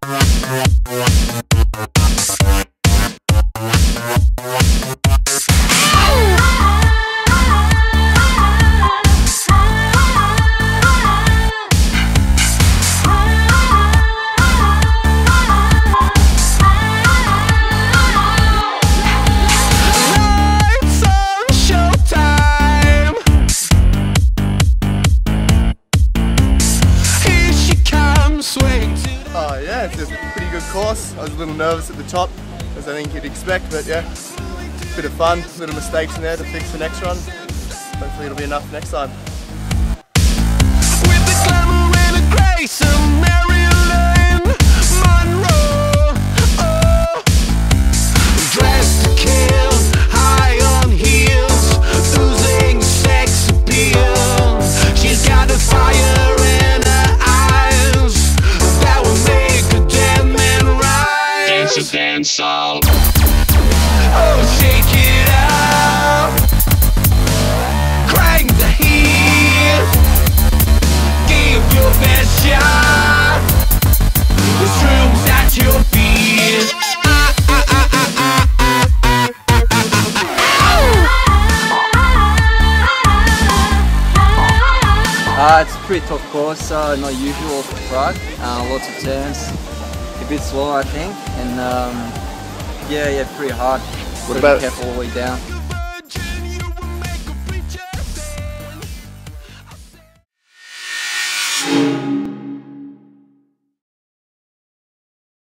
Oh yeah, it's a pretty good course. I was a little nervous at the top, as I think you'd expect, but yeah, bit of fun, little mistakes in there to fix the next run. Hopefully it'll be enough next time. With the glamour and the grace of Marilyn Monroe, oh, dressed to kill, high on heels, oozing sex appeal. She's got the fire in her eyes that will make a dead man rise. Dance a dance all. Oh, shake it up, crank the heat, give your best shot. This room's at your feet. It's a pretty tough course, not usual for Prague. Lots of turns, a bit slow I think, and yeah, pretty hard. What about careful all the way down.